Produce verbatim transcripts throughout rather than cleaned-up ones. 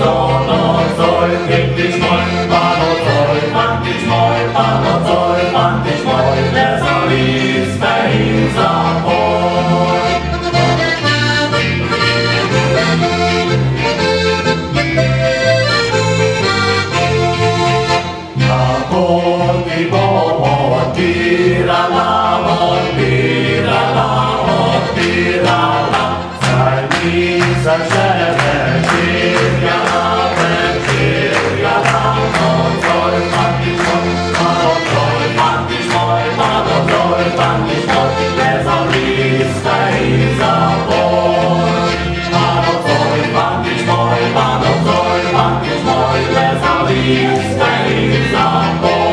Panocoj, pięknyś mój, panocoj, pantyś mój, panocoj, pantyś mój, lezoliste i zapoj. Na poti bomo, tirala, tirala, tirala, zajmisa żebe, tirala, tirala, panocoj, pantyś mój, panocoj, pantyś mój, panocoj, pantyś mój, lezoliste i zapoj. Panocoj, pantyś mój, panocoj, pantyś mój, lezoliste i zapoj.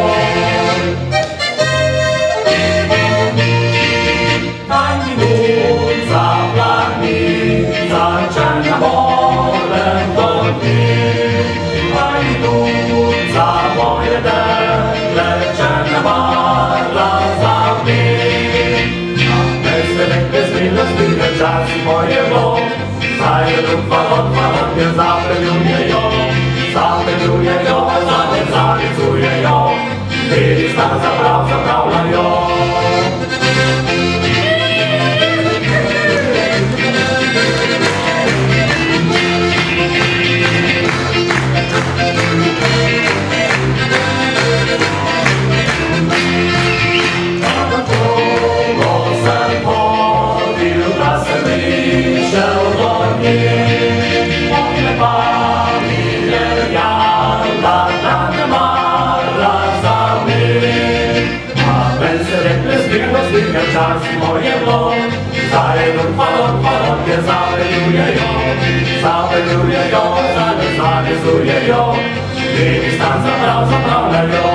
Ani nóż zaplani, zaczęła bolem do dni. Ani nóż za moje leczenia mala za mnie. A bez bez miłości nie czas moje bo. Zajedu falon, falon nie zapeluje ją. Zapeluje ją, zalet zarysuje ją. Gdy stan zabrał, zabrał na ją. Czas moje bo, zajedą falon, falon nie zapeluje ją, zapeluje ją, zarysuje ją, gdy stan zabrał, zabrał na ją.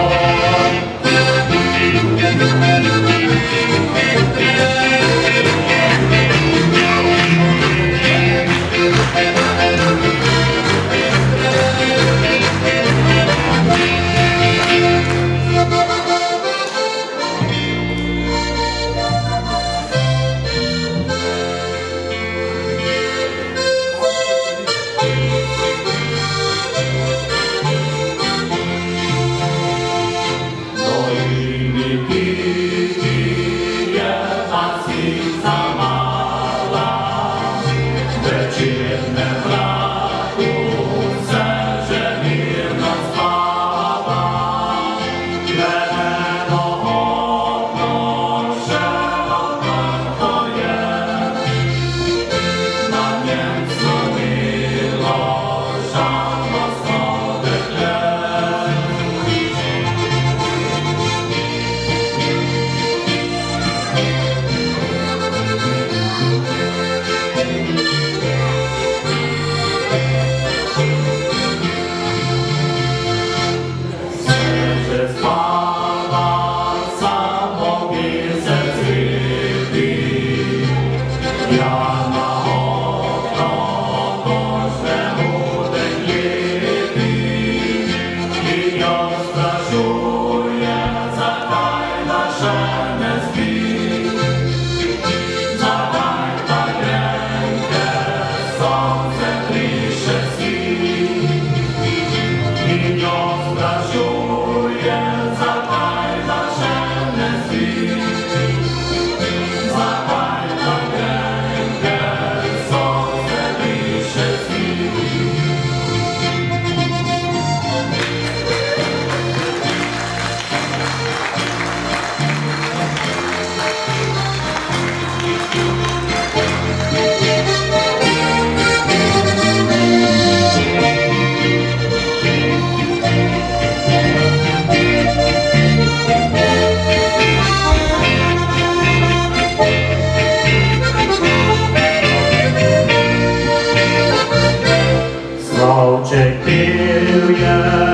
Smoczek pil